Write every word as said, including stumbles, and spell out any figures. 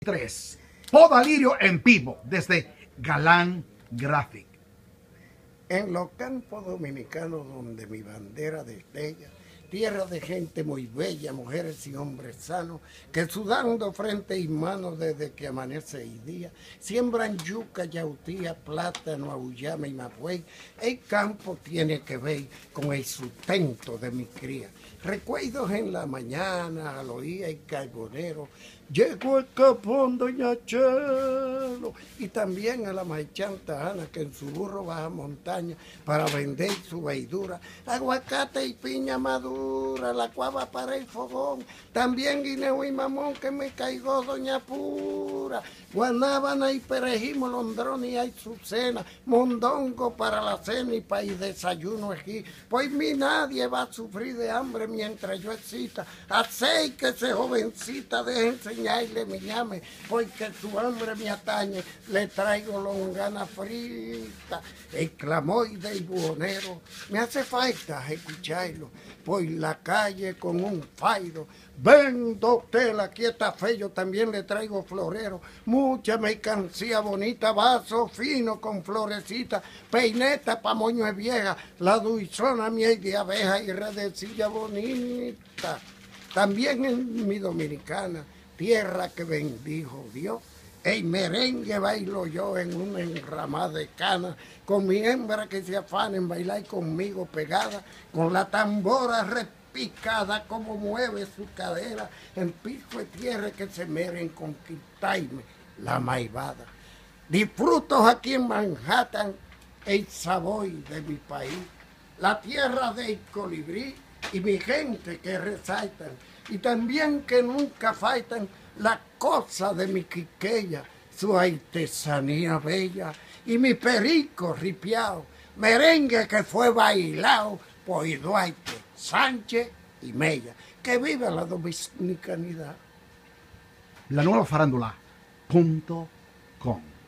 tres. Podalirio en vivo desde Galán Graphic. En los campos dominicanos donde mi bandera destella, tierra de gente muy bella, mujeres y hombres sanos, que sudando frente y manos desde que amanece el día, siembran yuca, yautía, plátano, auyama y mapuey. El campo tiene que ver con el sustento de mi cría. Recuerdos en la mañana, al oír el carbonero, llegó el capón doña Chelo, y también a la marchanta Ana, que en su burro baja montaña para vender su verdura, aguacate y piña madura, la cuava para el fogón, también guineo y mamón que me caigó doña Pura, guanábana y perejil, molondrón y azucena, mondongo para la cena y para el desayuno aquí, pues mi nadie va a sufrir de hambre mientras yo exista. Hacéis que ese jovencita deje enseñarle mi llame, porque su hambre me atañe, le traigo longana frita. El clamor del buhonero me hace falta escucharlo por la calle con un fairo. Ven, doctor, aquí está feo, también le traigo florero, mucha mercancía bonita, vaso fino con florecita, peineta pa' moño vieja, la dulzona miel de abeja y redecilla bonita. También en mi dominicana, tierra que bendijo Dios, el merengue bailo yo en una enramada de cana, con mi hembra que se afana en bailar conmigo pegada, con la tambora repicada como mueve su cadera, en piso de tierra que se mere en conquistarme la maibada. Disfruto aquí en Manhattan el sabor de mi país, la tierra del colibrí y mi gente que resaltan, y también que nunca faltan las cosas de mi quiqueya, su artesanía bella y mi perico ripiao, merengue que fue bailado por Duarte, Sánchez y Mella. Que viva la dominicanidad. La nueva farándula punto com